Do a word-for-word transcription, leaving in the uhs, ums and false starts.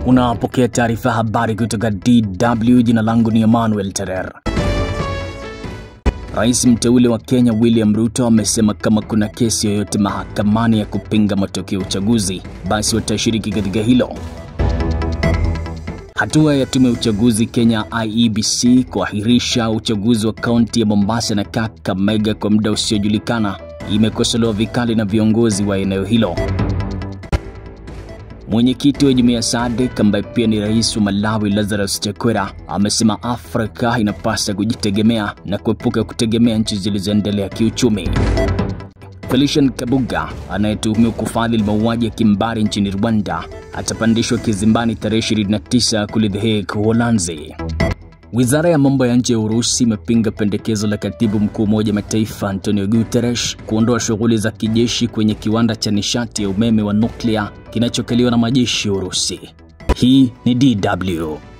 Unapokea taarifa habari kutoka D W. Jina langu ni Emmanuel Terer. Rais mteule wa Kenya William Ruto amesema kama kuna kesi yoyote mahakamani ya kupinga matokeo ya uchaguzi, basi watashiriki katika hilo. Hatua ya tume ya uchaguzi Kenya I E B C kuahirisha uchaguzi wa kaunti ya Mombasa na Kakamega kwa muda usiojulikana imekosolewa vikali na viongozi wa eneo hilo. Mwenyekiti wa jumuiya S A D C ambaye pia ni rais wa Malawi Lazarus Chakwera amesema Afrika inapaswa kujitegemea na kuepuka kutegemea nchi zilizoendelea kiuchumi. Felician Kabuga anayetuhumiwa kufadhili mauaji ya kimbari nchini Rwanda atapandishwa kizimbani tarehe ishirini na tisa kule The Hague, Uholanzi. Wizara ya mambo ya nje ya Urusi imepinga pendekezo la Katibu Mkuu wa Umoja wa Mataifa Antonio Guterres kuondoa shughuli za kijeshi kwenye kiwanda cha nishati ya umeme wa nuclear kinachokaliwa na majeshi ya Urusi. Hii ni D W.